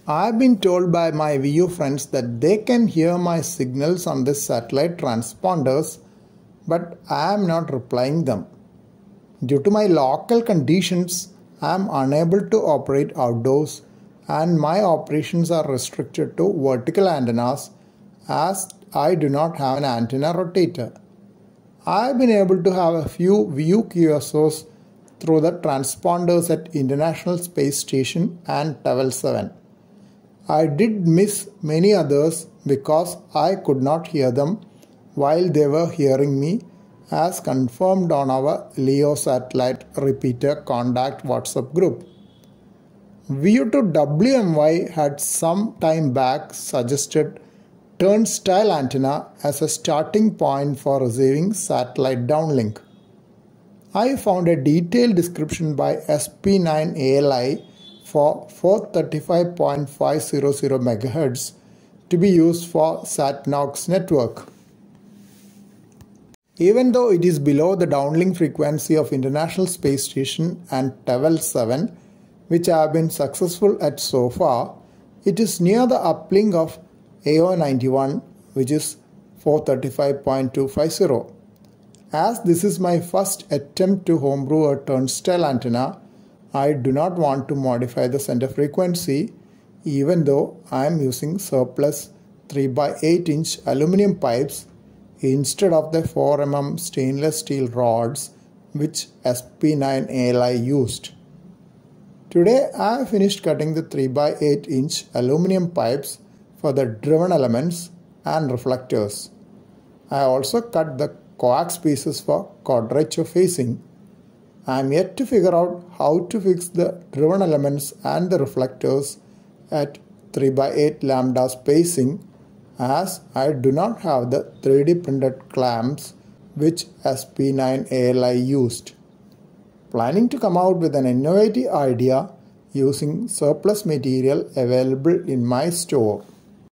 I've been told by my VU friends that they can hear my signals on the satellite transponders, but I am not replying them. Due to my local conditions, I am unable to operate outdoors and my operations are restricted to vertical antennas as I do not have an antenna rotator. I have been able to have a few VU QSOs through the transponders at International Space Station and Tevel 7. I did miss many others because I could not hear them while they were hearing me, as confirmed on our LEO satellite repeater contact WhatsApp group. VU2WMY had some time back suggested Turnstile antenna as a starting point for receiving satellite downlink. I found a detailed description by SP9ALI for 435.500 MHz to be used for SatNOX network. Even though it is below the downlink frequency of International Space Station and Tevel 7, which I have been successful at so far, it is near the uplink of AO91, which is 435.250. As this is my first attempt to homebrew a turnstile antenna, I do not want to modify the center frequency, even though I am using surplus 3x8 inch aluminium pipes instead of the 4 mm stainless steel rods which SP9ALI used. Today I have finished cutting the 3x8 inch aluminium pipes for the driven elements and reflectors. I also cut the coax pieces for quadrature facing. I am yet to figure out how to fix the driven elements and the reflectors at 3x8 lambda spacing, as I do not have the 3D printed clamps which SP9ALI used. Planning to come out with an innovative idea using surplus material available in my store.